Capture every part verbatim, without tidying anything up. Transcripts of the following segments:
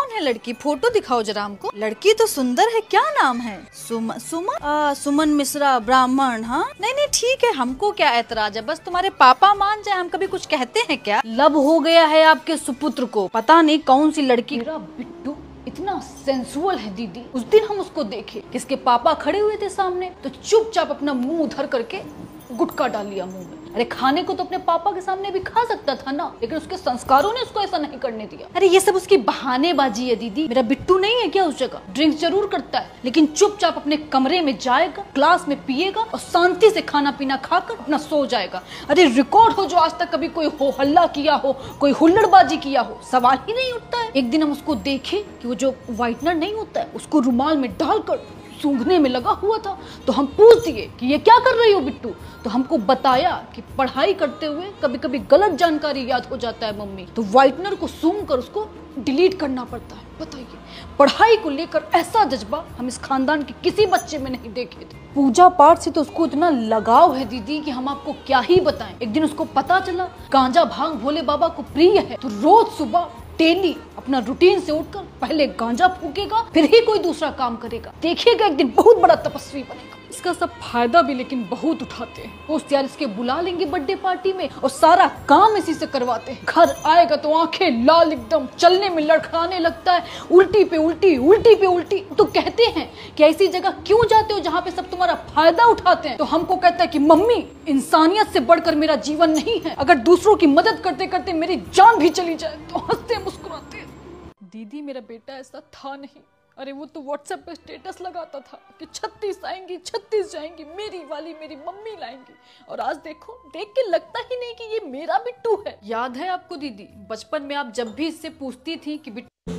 कौन है लड़की? फोटो दिखाओ जरा हमको। लड़की तो सुंदर है, क्या नाम है? सुम, सुमन आ, सुमन मिश्रा, ब्राह्मण। हाँ नहीं नहीं ठीक है, हमको क्या ऐतराज है, बस तुम्हारे पापा मान जाए, हम कभी कुछ कहते हैं क्या? लब हो गया है आपके सुपुत्र को, पता नहीं कौन सी लड़की। मेरा बिट्टू इतना सेंसुअल है दीदी। उस दिन हम उसको देखे, किसके पापा खड़े हुए थे सामने, तो चुपचाप अपना मुंह उधर करके गुटखा डाल लिया मुंह में। अरे खाने को तो अपने पापा के सामने भी खा सकता था ना, लेकिन उसके संस्कारों ने उसको ऐसा नहीं करने दिया। अरे ये सब उसकी बहानेबाजी है दीदी। मेरा बिट्टू नहीं है क्या उस जगह? ड्रिंक्स जरूर करता है, लेकिन चुपचाप अपने कमरे में जाएगा, क्लास में पिएगा और शांति से खाना पीना खाकर अपना सो जाएगा। अरे रिकॉर्ड हो जो आज तक कभी कोई हो हल्ला किया हो, कोई हुल्लड़बाजी किया हो, सवाल ही नहीं उठता है। एक दिन हम उसको देखे कि वो जो व्हाइटनर नहीं होता है उसको रुमाल में डालकर सूंघने में लगा हुआ था, तो हम पूछ दिए कि ये क्या कर रही हो बिट्टू? तो हमको बताया कि पढ़ाई करते हुए कभी कभी गलत जानकारी याद हो जाता है मम्मी, तो व्हाइटनर को सूंघ कर उसको डिलीट करना पड़ता है। बताइए, पढ़ाई को लेकर ऐसा जज्बा हम इस खानदान के किसी बच्चे में नहीं देखे थे। पूजा पाठ से तो उसको इतना लगाव है दीदी कि हम आपको क्या ही बताएं। एक दिन उसको पता चला गांजा भांग भोले बाबा को प्रिय है, तो रोज सुबह डेली अपना रूटीन से उठकर पहले गांजा फूकेगा, फिर ही कोई दूसरा काम करेगा। देखिएगा एक दिन बहुत बड़ा तपस्वी बनेगा। इसका सब फायदा भी लेकिन बहुत उठाते हैं। दोस्त यार इसके बुला लेंगे बर्थडे पार्टी में और सारा काम इसी से करवाते हैं। घर आएगा तो आंखें लाल, एकदम चलने में लड़खड़ाने लगता है, उल्टी पे उल्टी उल्टी पे उल्टी। तो कहते हैं कि ऐसी जगह क्यों जाते हो जहाँ पे सब तुम्हारा फायदा उठाते हैं? तो हमको कहता है कि मम्मी, इंसानियत से बढ़कर मेरा जीवन नहीं है, अगर दूसरों की मदद करते करते मेरी जान भी चली जाए तो हंसते मुस्कुराते। दीदी मेरा बेटा ऐसा था नहीं। अरे वो तो व्हाट्सएप पे स्टेटस लगाता था कि छत्तीस आएंगी, छत्तीस जाएंगी, मेरी वाली मेरी मम्मी लाएंगी, और आज देखो, देख के लगता ही नहीं कि ये मेरा बिट्टू है। याद है आपको दीदी, बचपन में आप जब भी इससे पूछती थी कि बिट्टू।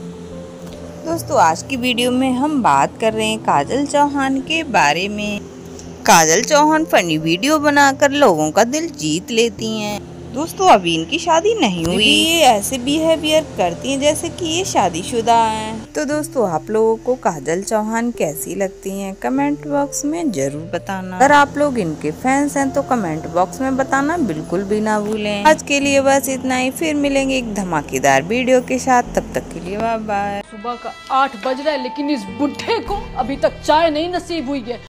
दोस्तों आज की वीडियो में हम बात कर रहे हैं काजल चौहान के बारे में। काजल चौहान फनी वीडियो बनाकर लोगों का दिल जीत लेती हैं। दोस्तों अभी इनकी शादी नहीं हुई, ये ऐसे बिहेवियर करती हैं जैसे कि ये शादीशुदा हैं। तो दोस्तों आप लोगों को काजल चौहान कैसी लगती हैं कमेंट बॉक्स में जरूर बताना। अगर आप लोग इनके फैंस हैं तो कमेंट बॉक्स में बताना बिल्कुल भी ना भूलें। आज के लिए बस इतना ही, फिर मिलेंगे एक धमाकेदार वीडियो के साथ, तब तक के लिए बाय बाय। सुबह का आठ बज रहा है लेकिन इस बुढ़े को अभी तक चाय नहीं नसीब हुई है।